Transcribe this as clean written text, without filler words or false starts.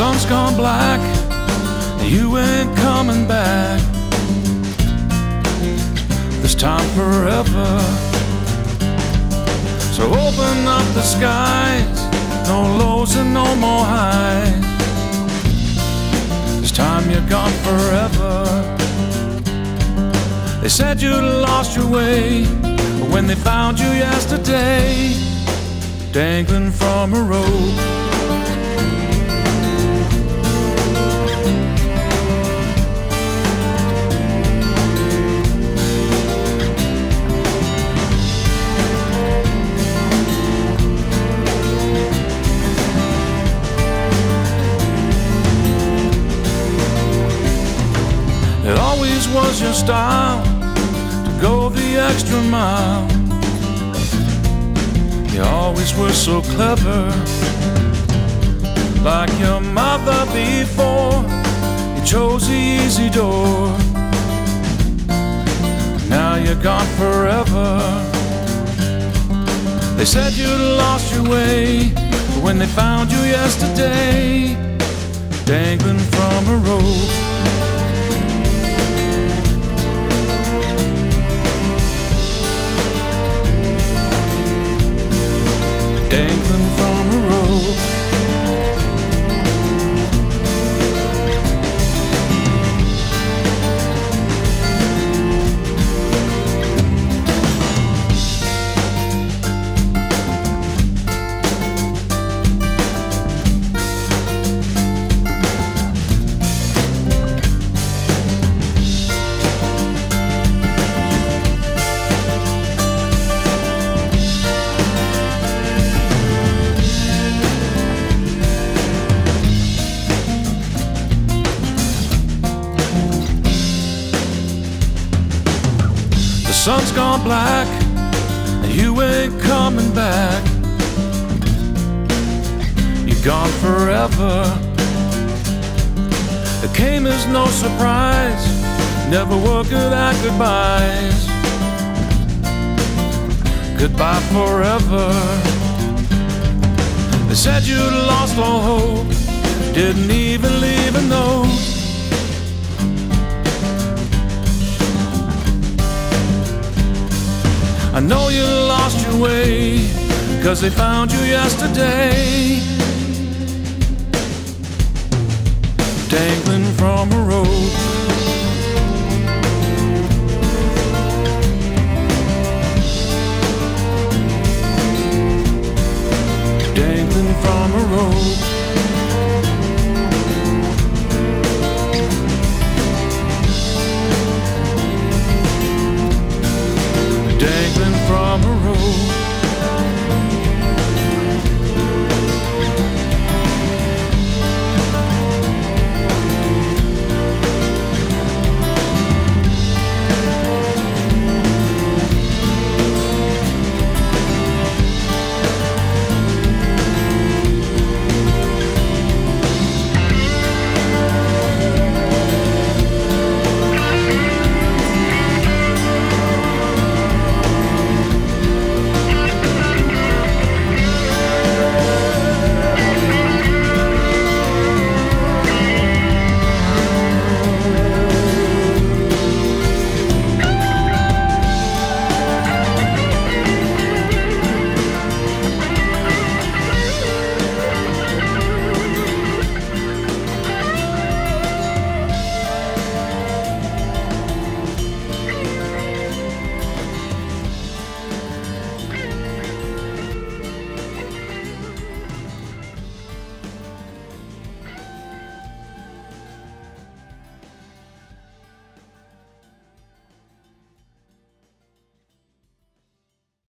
sun's gone black, you ain't coming back. This time forever. So open up the skies, no lows and no more highs. This time you're gone forever. They said you'd lost your way, but when they found you yesterday, dangling from a rope. It always was your style to go the extra mile. You always were so clever, like your mother before. You chose the easy door. Now you're gone forever. They said you'd lost your way, but when they found you yesterday, dangling from a rope. Dangling from a rope. The sun's gone black, and you ain't coming back. You're gone forever. It came as no surprise, never were good at goodbyes. Goodbye forever. They said you'd lost all hope, didn't even leave a note. I know you lost your way, 'cause they found you yesterday, dangling from a rope. Dangling from a rope. Dangling from a rope.